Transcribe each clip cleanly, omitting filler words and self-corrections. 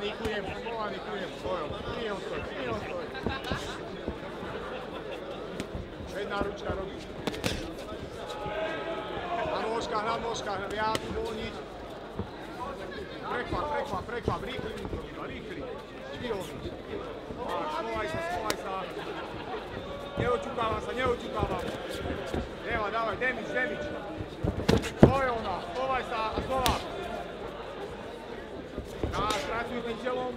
Nikujem, svojom. Nie on stojí. Jedna ručka robí. Na nôžkach, viac, uvoľniť. Prekvap, rýchli. Štíhový. Schovaj sa. Neočukávam. Dávaj, damage. Bojovná, schovaj sa a znova. Pracuj tým telom.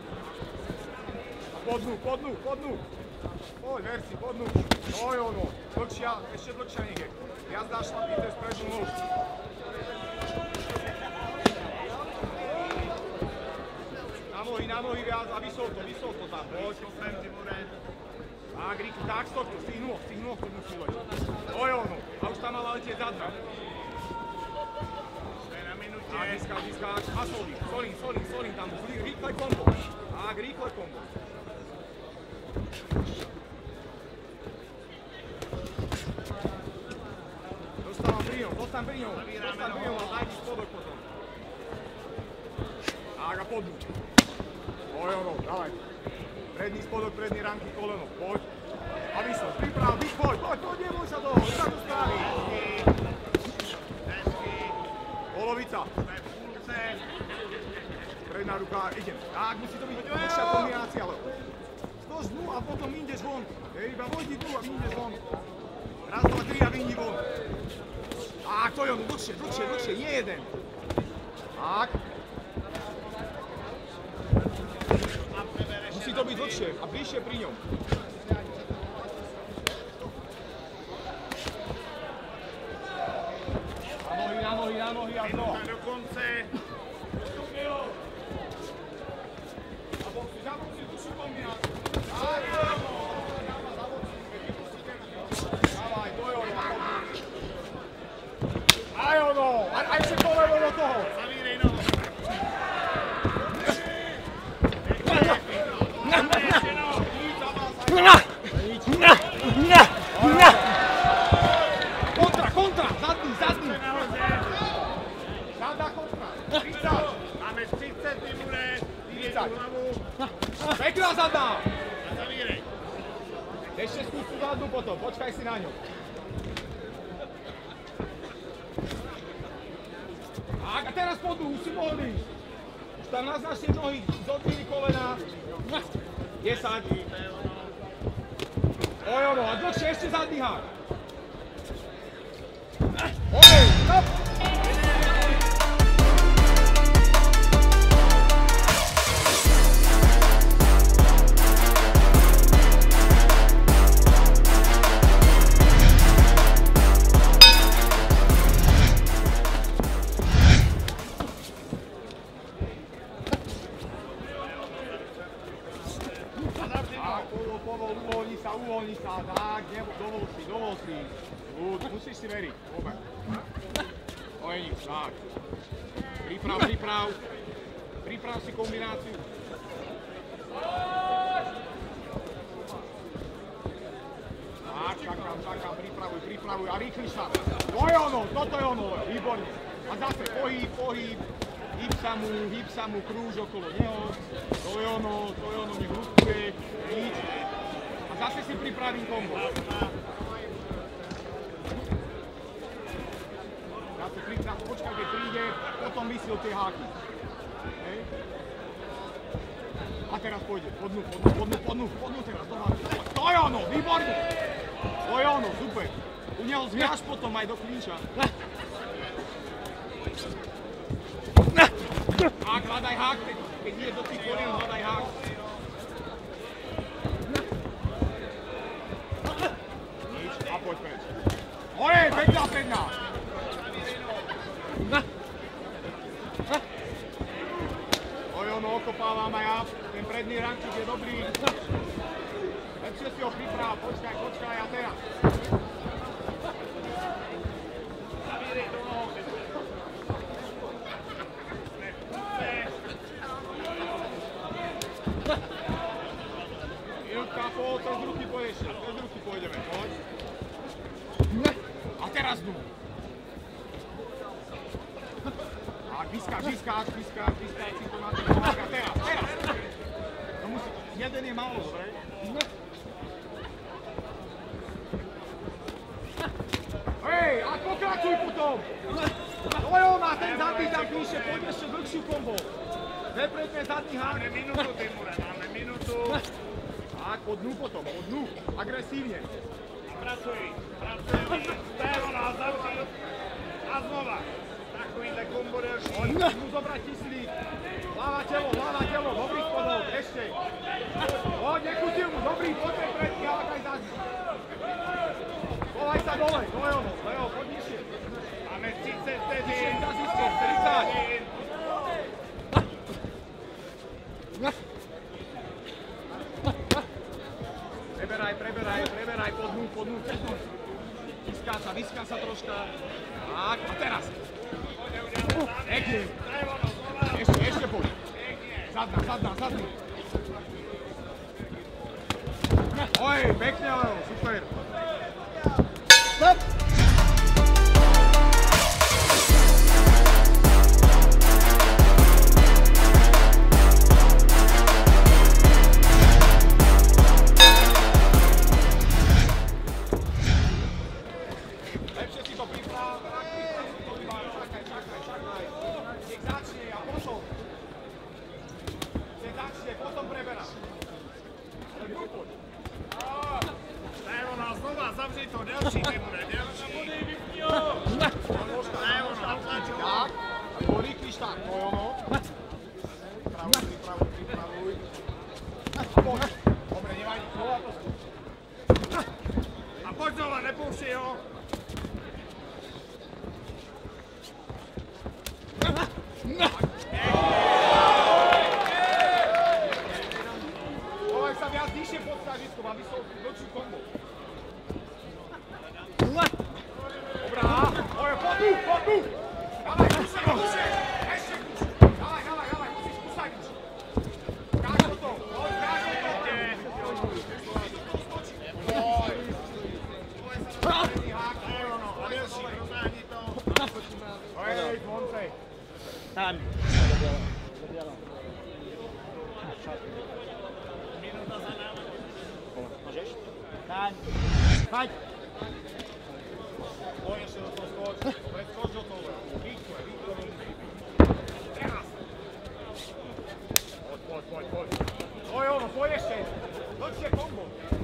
A podnú. Poď, versi, podnú. Bojovno, ešte dlhšia nech je. Viac dáš šlapí cez prednú nohu. Na nohy viac a vysoko tam. Poď, sem, Timure. Tak, stop, z tých nôh to musí leť. Bojovno, a už tam mala letieť zadra. A diskáč, a solín tam, rýchle kombo. Tak, rýchle kombo. Dostan pri ňom, a nájdi spodok potom. Tak, a podnú. Bojovno, dávaj. Predný spodok, predný ranky, koleno, poď. A vysok, priprav, poď, neboj sa toho, sa to spraví. Polovica. Predná ruka, idem. Tak, musí to byť dlhšia kombinácia, ale stož dnu a potom vyjdeš von. Iba vojdi dnu a vyjdeš von. Raz, dva, tri a vyjdi von. Tak, to je ono, dlhšie, nie jeden. Tak. Musí to byť dlhšie a bližšie pri ňom. Na nohy a znova. Do konce. A boxuj, tuši kombináciu. Dávaj, to je ono. Aj ono, a ešte koleno do toho. Zavírej nohu. Kontra, zadný. Zadná kontra. 30. Máme 30, Timure. Dírej tú hlavu. Pekná zadná. A zavírej. Ešte skús tú zadnú potom, počkaj si na ňu. A teraz podnú, už si mohli. Už tam naznačne nohy, zodvihni kolena. 10. Ojono, a dlhšie ešte zadný hák. Stop! Uvoľni sa, tak, dovol si. Musíš si veriť, obe. Ojeník, tak. Priprav si kombináciu. Tak, čakám, pripravuj a rýchli sa. To je ono, toto je ono, výborne. A zase pohyb, hýb sa mu, krúž okolo neho. To je ono, nech rúskuje, nič. Zase si pripravím kombo. Zase počkaj, keď príde, potom vysil tie háky. A teraz pôjde, podnú teraz do háky. To je ono, výborne! To je ono, super. U neho zviaž potom aj do klinča. A hľadaj hák, keď nie do tých kolien, hľadaj hák. A poď preč. Ojej, pekná! Oj, ono, okopávam aj ja. Ten predný rančík je dobrý. Lepšie si ho priprav, počkaj, a teraz. Zavírej do nohou. Minútka, cez ruky pôjdeme, poď. A teraz dnu. Tak, Vyskáč, si to máte pomága. Teraz. To musí, jeden je málo, dobre? Hej, a pokračuj potom! Tojo má ten zadný tak vyššie, poď ešte dlhšiu kombo. Nepredme zadný hák. Máme minútu, Timure, máme minútu. Tak, po dnu, agresívne. Pracuj, steho na zavři a znova. Takovýhle kombo delší. Mu zobrať kyslík. Hlava, telo, dobrý spodok, ešte. Nekutil mu, dobrý, poďme predky, ale kaj zadný. Volaj sa dole, Leo, poď nižšie. Máme 30 vteřin. 30. Preberaj, po dnu. Vyská sa troška. Tak, a teraz. Pekne. Ešte poď. Zadný. Oj, pekne, Leo, super. Stop! Potom preberá. Znova zavři to, delší Timure, delší. Tak, porýchliš tak, to je ono. Pripravuj. Poď. Dobre, nevadí, znova to skúš. A poď znova, nepoušti ho. Volaj sa viac nižšie pod stážiskom, aby som dlhšiu kombo. Dobrá, po dnu. Dávaj, kúšaj. Ešte kúšaj. Dávaj, musíš kúsať. Káž to. Hej, zvoncej. Tam. Minuta za náma. Môžeš? Tam. Hajď. Poď ešte do toho skoč. Skoč do toho. Rýchlo. Teraz. Poď. To je ono, poď ešte. Dlhšie kombo.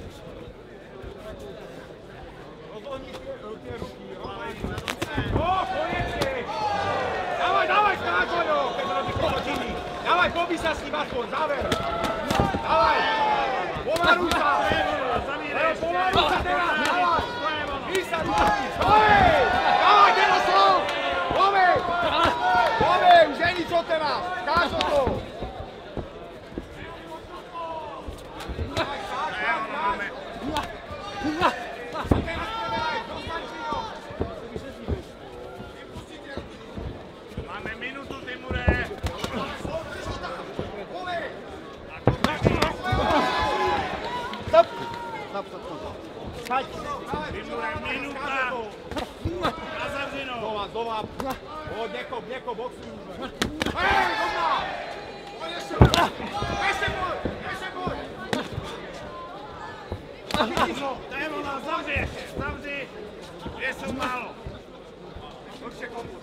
Rozhodni tie ruky. Konečne. Dávaj, skáčoňo, keď robí kočiny. Dávaj, pobí sa s ním aspoň, záver. Dávaj. Pomaruj sa. Pomaruj sa teraz, dávaj. Písa ruky. Dávaj, teraz slov. Love, už je nič od teba. Skáč do toho. Máme minutu, Timure. Stop. Hajď. Timure, minuta. Na zavřinou. Znova. Poď, neko, boxuj. Hej, dobrá. Poď ešte. Ešte poď. Dajmo na zavři. Dvě jsou málo. Dlhšie kombo.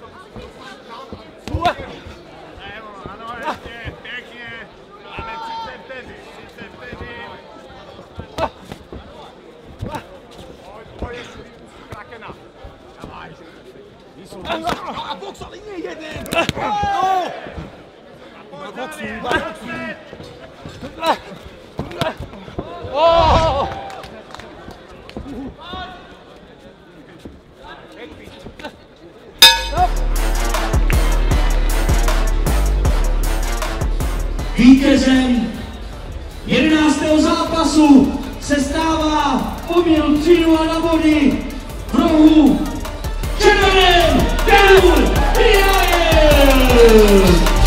Ano, ještě, pěkně. Máme 30 vteřin. Poď ešte, Krakena. Dávaj. A box, ale nie jeden. Vítězem 11. zápasu se stává poměr 3-0 na body v rohu červeném TIMUR DIDIAEV.